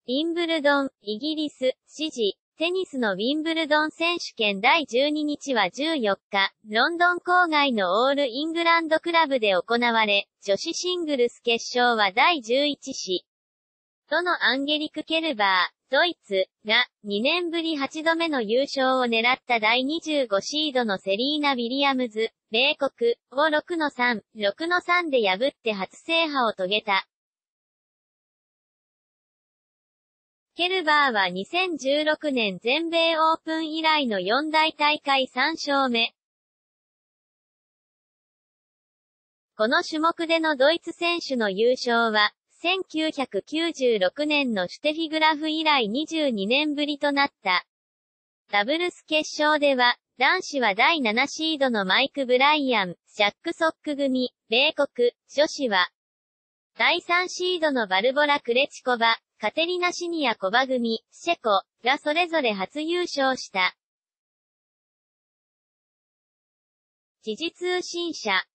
ウィンブルドン、イギリス、支持。テニスのウィンブルドン選手権第12日は14日、ロンドン郊外のオールイングランドクラブで行われ、女子シングルス決勝は第11子。とのアンゲリク・ケルバー、ドイツ、が、2年ぶり8度目の優勝を狙った第25シードのセリーナ・ウィリアムズ、米国、を6-3、6-3で破って初制覇を遂げた。ケルバーは2016年全米オープン以来の四大大会3勝目。この種目でのドイツ選手の優勝は、1996年のシュテフィグラフ以来22年ぶりとなった。ダブルス決勝では、男子は第7シードのマイク・ブライアン、ジャック・ソック組、米国、女子は、第3シードのバルボラ・クレチコバ、カテリナ・シニアコバ組、シェコ、がそれぞれ初優勝した。時事通信社